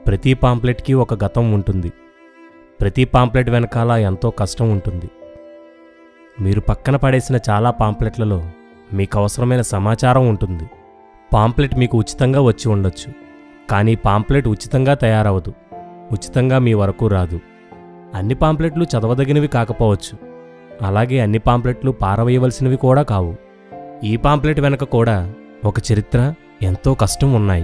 ప్రతి పాంప్లెట్కి ఒక గతం ఉంటుంది. ప్రతి పాంప్లెట్ వెనకాల ఎంతో కష్టం ఉంటుంది. మీరు పక్కన పడేసిన చాలా పాంప్లెట్లలో మీకు అవసరమైన సమాచారం ఉంటుంది. పాంప్లెట్ మీకు ఉచితంగా వచ్చి ఉండొచ్చు, కానీ పాంప్లెట్ ఉచితంగా తయారవదు, ఉచితంగా మీ వరకు రాదు. అన్ని పాంప్లెట్లు చదవదగినవి కాకపోవచ్చు, అలాగే అన్ని పాంప్లెట్లు పారవేయవలసినవి కూడా కావు. ఈ పాంప్లెట్ వెనక కూడా ఒక చరిత్ర, ఎంతో కష్టం ఉన్నాయి.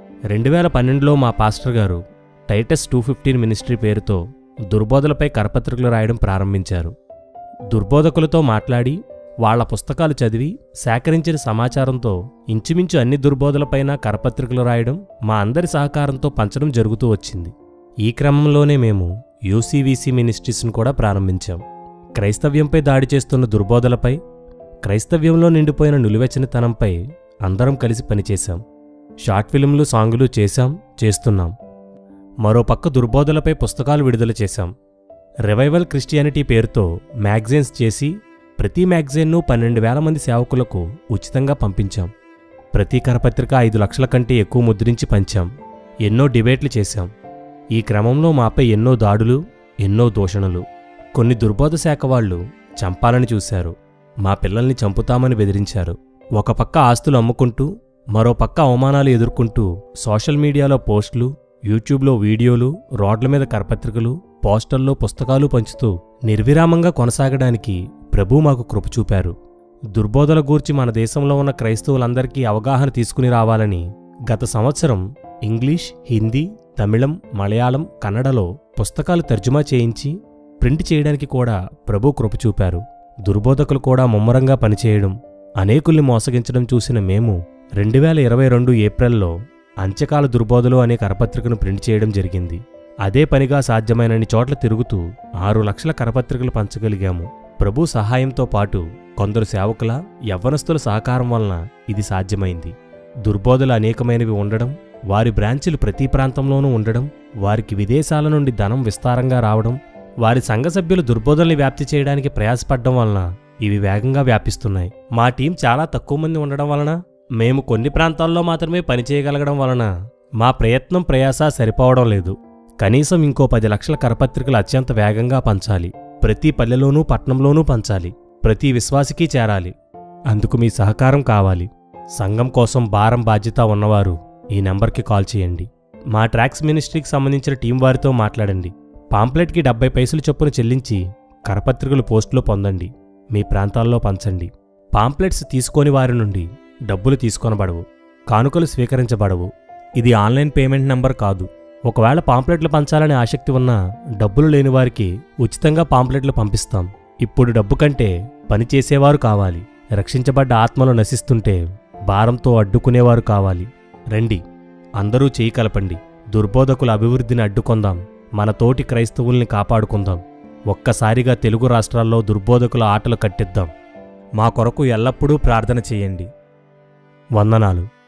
2012లో మా పాస్టర్ గారు టైటస్ 215 మినిస్ట్రీ పేరుతో దుర్బోధలపై కరపత్రికలు రాయడం ప్రారంభించారు. దుర్బోధకులతో మాట్లాడి వాళ్ల పుస్తకాలు చదివి సేకరించిన సమాచారంతో ఇంచుమించు అన్ని దుర్బోధలపైన కరపత్రికలు రాయడం మా అందరి సహకారంతో పంచడం జరుగుతూ వచ్చింది. ఈ క్రమంలోనే మేము యూసీవీసీ మినిస్ట్రీస్ను కూడా ప్రారంభించాం. క్రైస్తవ్యంపై దాడి చేస్తున్న దుర్బోధలపై, క్రైస్తవ్యంలో నిండిపోయిన నిలువెచ్చనితనంపై అందరం కలిసి పనిచేశాం. షార్ట్ ఫిల్మ్లు, సాంగులు చేస్తున్నాం. మరోపక్క దుర్బోధలపై పుస్తకాలు విడుదల చేశాం. రివైవల్ క్రిస్టియానిటీ పేరుతో మ్యాగజైన్స్ చేసి ప్రతి మ్యాగజైన్ను 12,000 మంది సేవకులకు ఉచితంగా పంపించాం. ప్రతి కరపత్రిక 5 లక్షల కంటే ఎక్కువ ముద్రించి పంచాం. ఎన్నో డిబేట్లు చేశాం. ఈ క్రమంలో మాపై ఎన్నో దాడులు, ఎన్నో దూషణలు. కొన్ని దుర్బోధ శాఖ వాళ్ళు చంపాలని చూశారు. మా పిల్లల్ని చంపుతామని బెదిరించారు. ఒక పక్క ఆస్తులు అమ్ముకుంటూ, మరో పక్క అవమానాలు ఎదుర్కొంటూ సోషల్ మీడియాలో పోస్టులు, యూట్యూబ్లో వీడియోలు, రోడ్ల మీద కరపత్రికలు, పోస్టర్లో పుస్తకాలు పంచుతూ నిర్విరామంగా కొనసాగడానికి ప్రభు మాకు కృప చూపారు. దుర్బోధల గూర్చి మన దేశంలో ఉన్న క్రైస్తవులందరికీ అవగాహన తీసుకుని రావాలని గత సంవత్సరం ఇంగ్లీష్, హిందీ, తమిళం, మలయాళం, కన్నడలో పుస్తకాలు తర్జుమా చేయించి ప్రింట్ చేయడానికి కూడా ప్రభు కృప చూపారు. దుర్బోధకులు కూడా ముమ్మరంగా పనిచేయడం, అనేకుల్ని మోసగించడం చూసిన మేము 2022 ఏప్రిల్లో అంత్యకాల దుర్బోధలు అనే కరపత్రికను ప్రింట్ చేయడం జరిగింది. అదే పనిగా సాధ్యమైనన్ని చోట్ల తిరుగుతూ 6 లక్షల కరపత్రికలు పంచగలిగాము. ప్రభు సహాయంతో పాటు కొందరు సేవకుల, యవ్వనస్తుల సహకారం వలన ఇది సాధ్యమైంది. దుర్బోధలు అనేకమైనవి ఉండడం, వారి బ్రాంచీలు ప్రతి ప్రాంతంలోనూ ఉండడం, వారికి విదేశాల నుండి ధనం విస్తారంగా రావడం, వారి సంఘ సభ్యులు దుర్బోధల్ని వ్యాప్తి చేయడానికి ప్రయాసపడ్డం వలన ఇవి వేగంగా వ్యాపిస్తున్నాయి. మా టీం చాలా తక్కువ మంది ఉండడం వలన, మేము కొన్ని ప్రాంతాల్లో మాత్రమే పనిచేయగలగడం వలన మా ప్రయత్నం, ప్రయాస సరిపోవడం లేదు. కనీసం ఇంకో 10 లక్షల కరపత్రికలు అత్యంత వేగంగా పంచాలి. ప్రతి పల్లెలోనూ, పట్నంలోనూ పంచాలి. ప్రతి విశ్వాసికి చేరాలి. అందుకు మీ సహకారం కావాలి. సంఘం కోసం భారం, బాధ్యత ఉన్నవారు ఈ నెంబర్కి కాల్ చేయండి. మా ట్రాక్స్ మినిస్ట్రీకి సంబంధించిన టీం వారితో మాట్లాడండి. పాంప్లెట్కి 70 పైసలు చొప్పున చెల్లించి కరపత్రికలు పోస్టులో పొందండి. మీ ప్రాంతాల్లో పంచండి. పాంప్లెట్స్ తీసుకోని వారి నుండి డబ్బులు తీసుకొనబడవు, కానుకలు స్వీకరించబడవు. ఇది ఆన్లైన్ పేమెంట్ నంబర్ కాదు. ఒకవేళ పాంప్లెట్లు పంచాలనే ఆసక్తి ఉన్నా డబ్బులు లేని వారికి ఉచితంగా పాంప్లెట్లు పంపిస్తాం. ఇప్పుడు డబ్బు కంటే పనిచేసేవారు కావాలి. రక్షించబడ్డ ఆత్మలు నశిస్తుంటే భారంతో అడ్డుకునేవారు కావాలి. రండి, అందరూ చేయి కలపండి. దుర్బోధకుల అభివృద్ధిని అడ్డుకొందాం. మన తోటి క్రైస్తవుల్ని కాపాడుకుందాం. ఒక్కసారిగా తెలుగు రాష్ట్రాల్లో దుర్బోధకుల ఆటలు కట్టిద్దాం. మా కొరకు ఎల్లప్పుడూ ప్రార్థన చేయండి. వందనాలు.